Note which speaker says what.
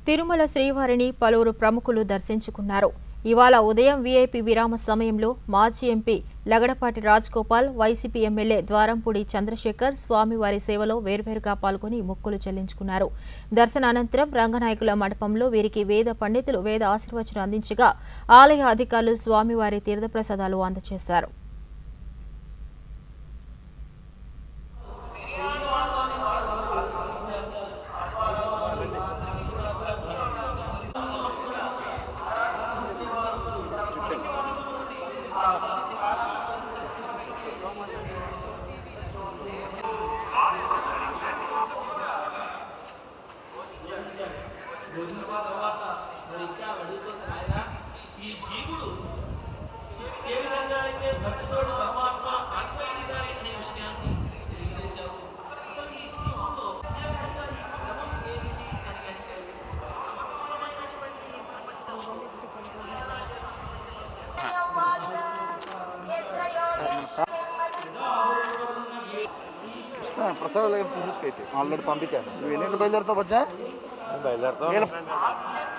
Speaker 1: తిరుమల శ్రీవారిని పలువురు ప్రముఖులు దర్శించుకున్నారు. ఇవాళ ఉదయం వీఐపీ విరామ సమయంలో మాజీ ఎంపీ లగడపాటి రాజగోపాల్, వైసీపీ ఎమ్మెల్యే ద్వారంపూడి చంద్రశేఖర్ స్వామివారి సేవలో వేర్వేరుగా పాల్గొని మొక్కులు చెల్లించుకున్నారు. దర్శనానంతరం రంగనాయకుల మండపంలో వీరికి వేద పండితులు వేద ఆశీర్వచనం అందించగా ఆలయ అధికారులు స్వామివారి తీర్థప్రసాదాలు అందజేశారు.
Speaker 2: ప్రసాదాలు తీసుకైతే ఆల్రెడీ పంపించాను. నువ్వు ఎన్ని బయలుదేరుతావు? వచ్చా బయలుదేరుతావు.